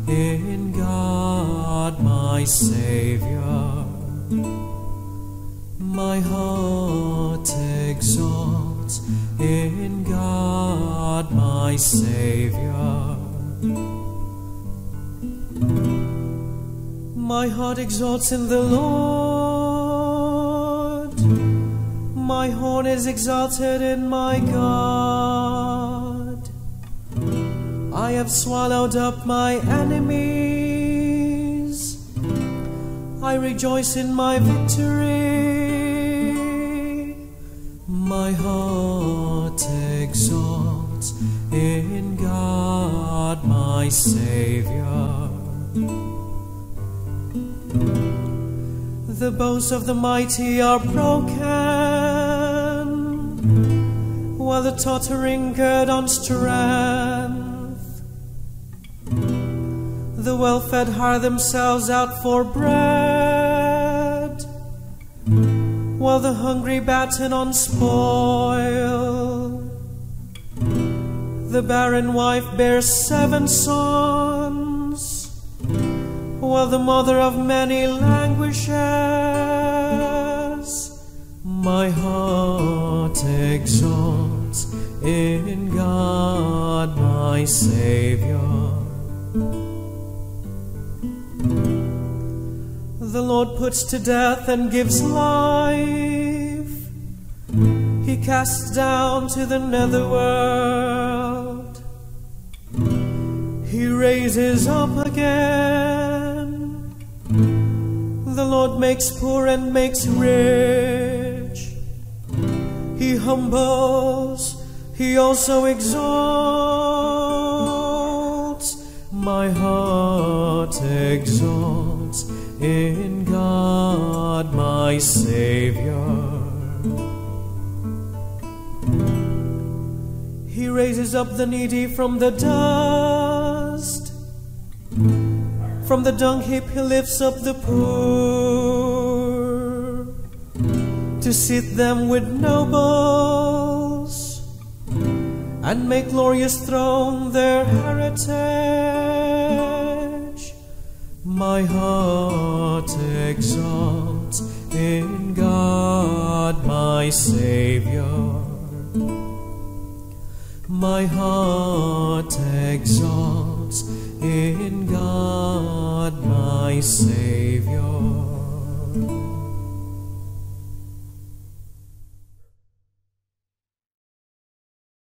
in God my Saviour. My heart exalts in God my Saviour. My heart exalts in the Lord. My horn is exalted in my God. I have swallowed up my enemies. I rejoice in my victory. My heart exalts in God my Saviour. The bows of the mighty are broken, while the tottering gird on strength. The well-fed hire themselves out for bread, while the hungry batten on spoil. The barren wife bears 7 sons, while the mother of many languishes. My heart exalts in God my Saviour. The Lord puts to death and gives life. He casts down to the netherworld. He raises up again. The Lord makes poor and makes rich. He humbles, He also exalts. My heart exalts in God my Saviour. He raises up the needy from the dust. From the dung heap He lifts up the poor, to seat them with nobles, and make glorious throne their heritage. My heart exalts in God my Saviour. My heart exalts in God my Saviour.